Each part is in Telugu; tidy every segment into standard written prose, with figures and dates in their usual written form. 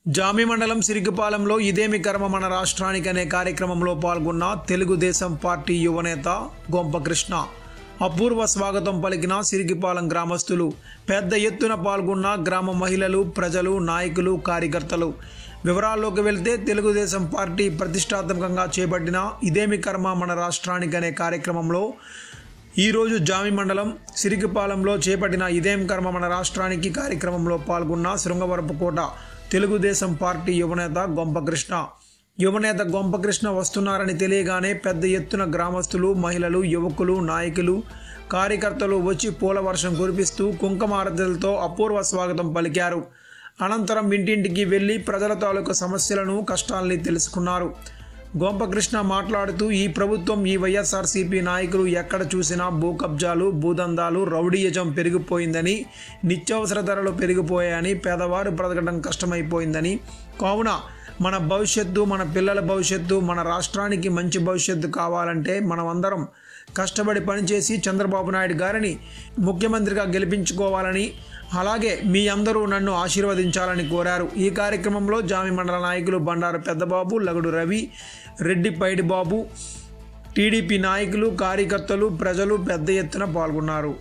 జామి మండలం సిరిగిపాలెంలో ఇదేమి కర్మ మన రాష్ట్రానికి అనే కార్యక్రమంలో పాల్గొన్న తెలుగుదేశం పార్టీ యువనేత గొంపకృష్ణ అపూర్వ స్వాగతం పలికిన సిరిగిపాలెం గ్రామస్తులు పెద్ద ఎత్తున పాల్గొన్న గ్రామ మహిళలు, ప్రజలు, నాయకులు, కార్యకర్తలు. వివరాల్లోకి వెళ్తే తెలుగుదేశం పార్టీ ప్రతిష్టాత్మకంగా చేపట్టిన ఇదేమి కర్మ మన రాష్ట్రానికి అనే కార్యక్రమంలో ఈరోజు జామి మండలం సిరిగిపాలెంలో చేపట్టిన ఇదేం కర్మ మన రాష్ట్రానికి కార్యక్రమంలో పాల్గొన్న శృంగవరపుకోట తెలుగుదేశం పార్టీ యువనేత గొంపకృష్ణ వస్తున్నారని తెలియగానే పెద్ద ఎత్తున గ్రామస్తులు, మహిళలు, యువకులు, నాయకులు, కార్యకర్తలు వచ్చి పూల వర్షం కురిపిస్తూ కుంకుమారతులతో అపూర్వ స్వాగతం పలికారు. అనంతరం ఇంటింటికి వెళ్లి ప్రజల తాలూకు సమస్యలను, కష్టాలని తెలుసుకున్నారు. గొంపకృష్ణ మాట్లాడుతూ ఈ ప్రభుత్వం, ఈ వైఎస్ఆర్సీపీ నాయకులు ఎక్కడ చూసినా భూ కబ్జాలు, భూదందాలు, రౌడీయిజం పెరిగిపోయిందని, నిత్యావసర ధరలు పెరిగిపోయాయని, పేదవారు బ్రతకడం కష్టమైపోయిందని, కావున మన భవిష్యత్తు, మన పిల్లల భవిష్యత్తు, మన రాష్ట్రానికి మంచి భవిష్యత్తు కావాలంటే మనమందరం కష్టపడి పనిచేసి చంద్రబాబు నాయుడు గారిని ముఖ్యమంత్రిగా గెలిపించుకోవాలని, అలాగే మీ అందరూ నన్ను ఆశీర్వదించాలని కోరారు. ఈ కార్యక్రమంలో జామి మండల నాయకులు బండారు పెద్దబాబు, లగడు రవి, రెడ్డి పైడి బాబు, టీడీపీ నాయకులు, కార్యకర్తలు, ప్రజలు పెద్ద ఎత్తున పాల్గొన్నారు.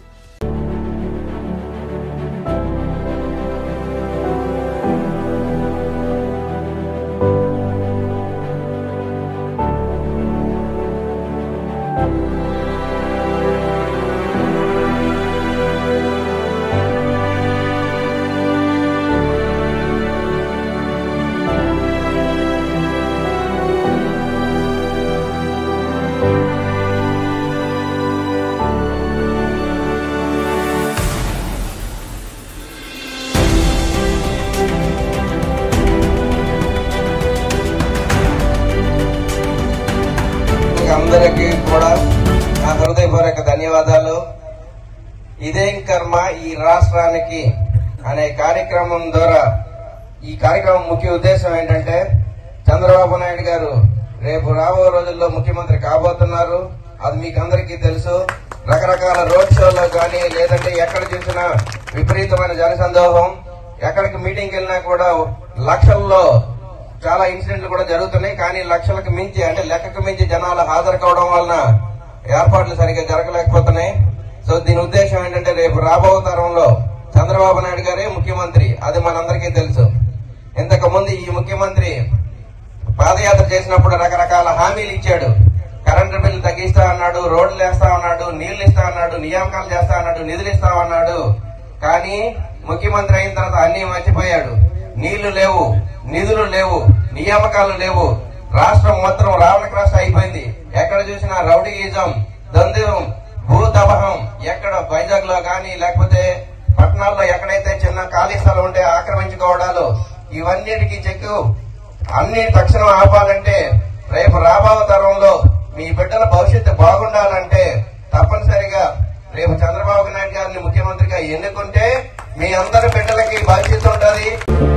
అందరికీ కూడా నా హృదయపూర్వక ధన్యవాదాలు. ఇదేం కర్మ ఈ రాష్ట్రానికి అనే కార్యక్రమం ద్వారా ఈ కార్యక్రమం ముఖ్య ఉద్దేశం ఏంటంటే, చంద్రబాబు నాయుడు గారు రేపు రాబో రోజుల్లో ముఖ్యమంత్రి కాబోతున్నారు. అది మీకు అందరికీ తెలుసు. రకరకాల రోడ్ షోల్లో కానీ, లేదంటే ఎక్కడ చూసినా విపరీతమైన జనసందోహం, ఎక్కడికి మీటింగ్కి వెళ్ళినా కూడా లక్షల్లో చాలా ఇన్సిడెంట్లు కూడా జరుగుతున్నాయి. కానీ లక్షలకు మించి, అంటే లెక్కకు మించి జనాలు హాజరు కావడం వలన ఏర్పాట్లు సరిగ్గా జరగలేకపోతున్నాయి. సో దీని ఉద్దేశం ఏంటంటే, రేపు రాబో తరంలో చంద్రబాబు నాయుడు గారే ముఖ్యమంత్రి. అది మనందరికీ తెలుసు. ఇంతకు ముందు ఈ ముఖ్యమంత్రి పాదయాత్ర చేసినప్పుడు రకరకాల హామీలు ఇచ్చాడు. కరెంటు బిల్లు తగ్గిస్తా అన్నాడు, రోడ్లు వేస్తా అన్నాడు, నీళ్లు ఇస్తా అన్నాడు, నియామకాలు చేస్తా అన్నాడు, నిధులు ఇస్తా అన్నాడు. కానీ ముఖ్యమంత్రి అయిన తర్వాత అన్ని మర్చిపోయాడు. నీళ్లు లేవు, నిధులు లేవు, నియామకాలు లేవు. రాష్ట్రం మొత్తం రావణక రాష్ట్రం అయిపోయింది. ఎక్కడ చూసినా రౌడీయిజం, దందం, భూదబహం. ఎక్కడ వైజాగ్ లో కానీ, లేకపోతే పట్టణాల్లో ఎక్కడైతే చిన్న ఖాళీ స్థలం ఉంటే ఆక్రమించుకోవడాలు, ఇవన్నిటికీ చెక్కు అన్ని తక్షణం ఆపాలంటే, రేపు రాబో తరంలో మీ బిడ్డల భవిష్యత్తు బాగుండాలంటే తప్పనిసరిగా రేపు చంద్రబాబు నాయుడు గారిని ముఖ్యమంత్రిగా ఎన్నుకుంటే మీ అందరి బిడ్డలకి భవిష్యత్తు ఉంటుంది.